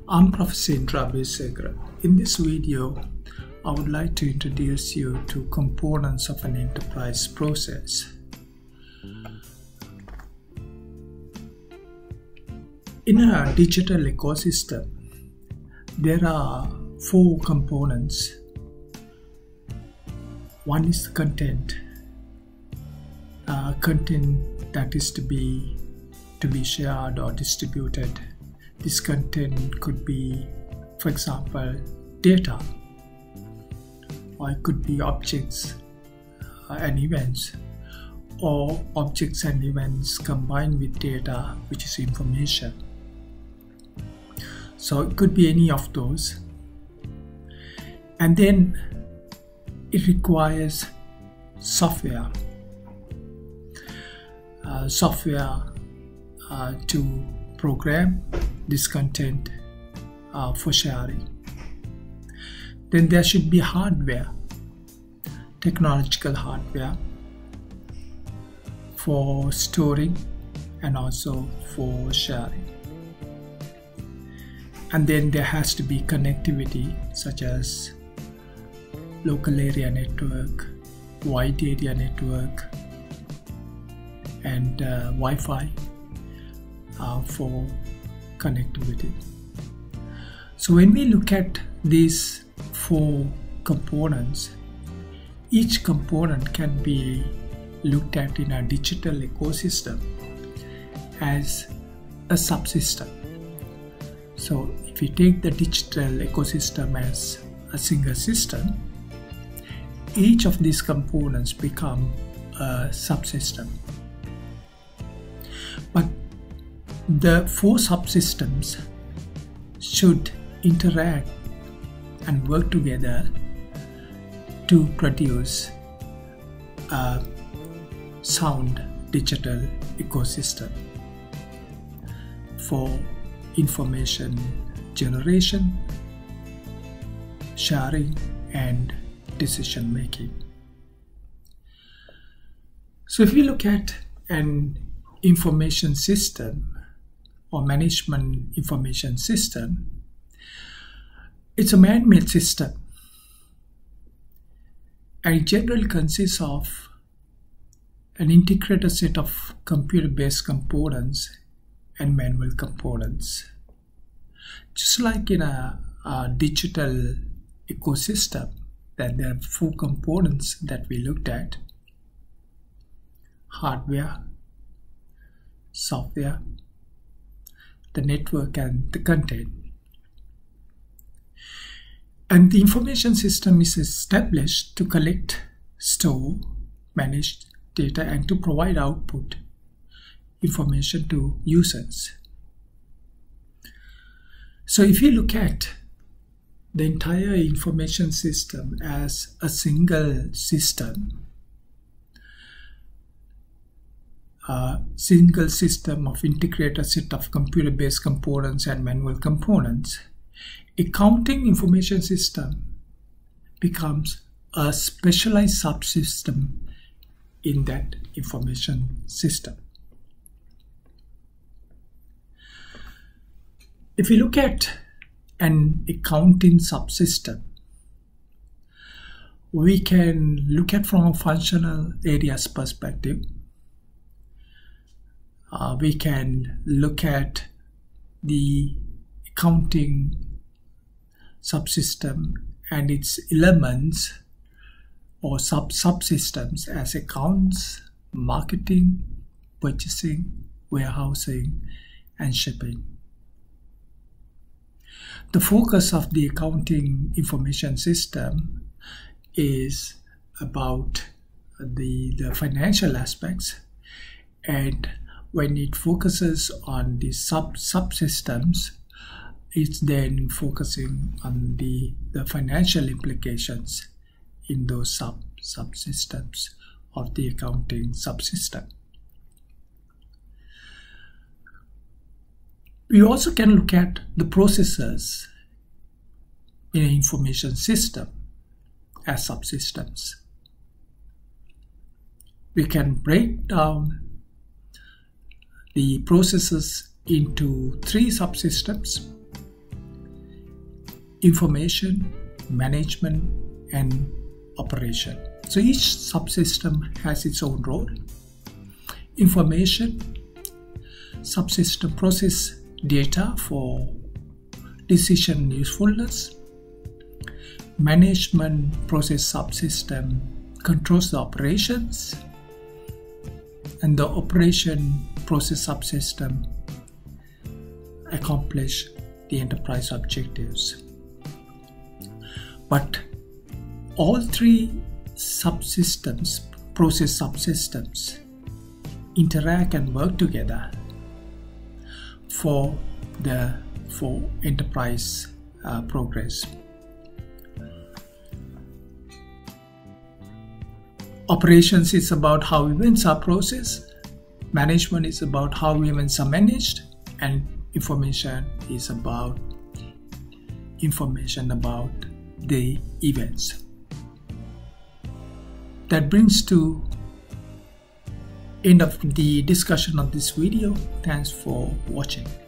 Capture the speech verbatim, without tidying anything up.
I'm Professor Indra Abhisekara. In this video, I would like to introduce you to components of an enterprise process. In a digital ecosystem, there are four components. One is the content, uh, content that is to be to be shared or distributed. This content could be, for example, data, or it could be objects uh, and events, or objects and events combined with data, which is information. So it could be any of those. And then it requires software. Uh, software uh, to program this content uh, for sharing. Then there should be hardware, technological hardware for storing and also for sharing. And then there has to be connectivity, such as local area network, wide area network, and uh, Wi-Fi uh, for connectivity. So when we look at these four components, each component can be looked at in a digital ecosystem as a subsystem. So if you take the digital ecosystem as a single system, each of these components become a subsystem. But the four subsystems should interact and work together to produce a sound digital ecosystem for information generation, sharing, and decision making. So if you look at an information system or management information system, it's a man-made system, and it generally consists of an integrated set of computer-based components and manual components. Just like in a, a digital ecosystem, that there are four components that we looked at: hardware, software, the network, and the content. And the information system is established to collect, store, manage data, and to provide output information to users. So if you look at the entire information system as a single system, a single system of integrated set of computer-based components and manual components, accounting information system becomes a specialized subsystem in that information system. If you look at an accounting subsystem, we can look at from a functional areas perspective. Uh, we can look at the accounting subsystem and its elements or sub subsystems as accounts, marketing, purchasing, warehousing, and shipping. The focus of the accounting information system is about the, the financial aspects, and when it focuses on the sub subsystems, it's then focusing on the, the financial implications in those sub subsystems of the accounting subsystem. We also can look at the processes in an information system as subsystems. We can break down the processes into three subsystems: information, management, and operation. So each subsystem has its own role. Information subsystem process data for decision usefulness. Management process subsystem controls the operations, and the operation process subsystem accomplish the enterprise objectives. But all three subsystems, process subsystems, interact and work together for the for enterprise uh, progress. Operations is about how events are processed. Management is about how events are managed, and information is about information about the events. That brings to end of the discussion of this video. Thanks for watching.